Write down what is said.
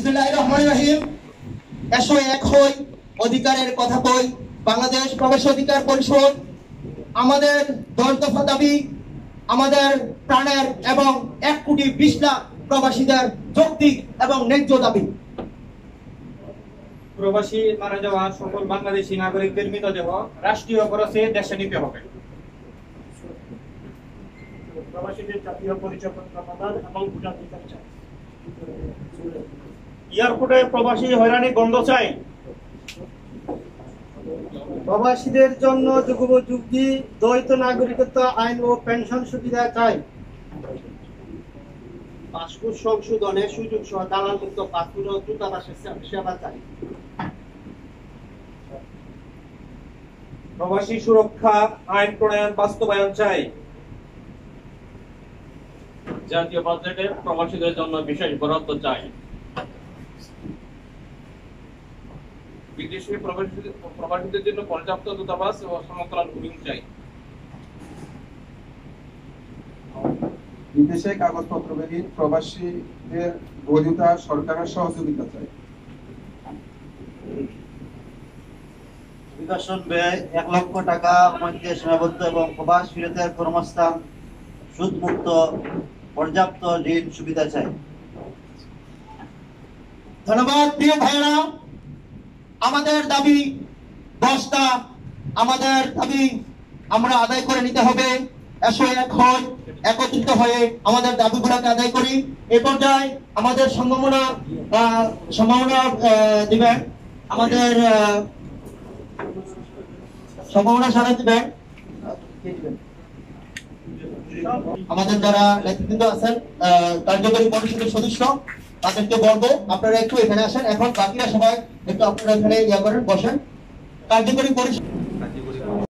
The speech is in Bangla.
বিসমিল্লাহির রহমানির রহিম। এসো এক হই, অধিকারের কথা কই। বাংলাদেশ প্রবাসী অধিকার পরিষদ আমাদের 10 দফা দাবি, আমাদের প্রাণের এবং 1,20,00,000 প্রবাসীদের যৌক্তিক এবং ন্যায্য দাবি। প্রবাসী মারা যাওয়া সকল বাংলাদেশী নাগরিকদের মৃতদেহ রাষ্ট্রীয় খরচে দেশে নিতে হবে। প্রবাসীদের জাতীয় পরিচয়পত্র প্রদান এবং ভোটাধিকার চাই। এয়ারপোর্টে প্রবাসী হয়রানি বন্ধ চাই। প্রবাসীদের জন্য যুগোপযোগী দ্বৈত নাগরিকত্ব আইন ও পেনশন সুবিধা চাই। পাসপোর্ট সংশোধনের সুযোগ সহ দালাল মুক্ত পাসপোর্ট ও দূতাবাসের সেবা চাই। প্রবাসী সুরক্ষা আইন প্রণয়ন বাস্তবায়ন চাই। জাতীয় বাজেটে প্রবাসীদের জন্য বিশেষ বরাদ্দ চাই। বিদেশি প্রবাসীদের জন্য পর্যাপ্ত দূতাবাস ও সমকলন উইং চাই। বিদেশে কাগজপত্রবিহীন প্রবাসীদের বৈধতা সরকারের সহযোগিতা চাই। বিকাশন ব্যয় 1 লক্ষ টাকা মধ্যে সীমাবদ্ধ এবং প্রবাস ফিরতের কর্মস্থান সুদমুক্ত পর্যাপ্ত ঋণ সুবিধা চাই। ধন্যবাদ প্রিয় ভাইরা। আমাদের দাবি 10টা, আমাদের দাবি আমরা আদায় করে নিতে হবে। এসো এক হই, একত্রিত হয়ে আমাদের দাবিগুলোকে আদায় করি। এই পর্যায়ে আমাদের সম্ভাবনা দিবেন, আমাদের সম্ভাবনা সারা দিবেন আমাদের যারা নেতৃবৃন্দ আছেন, কার্যকরী পরিষদের সদস্য, তাদেরকে বলবো আপনারা একটু এখানে আসেন। এখন বাকিরা সবাই একটু আপনারা এখানে করেন, বসেন। কার্যকরী পরিষদ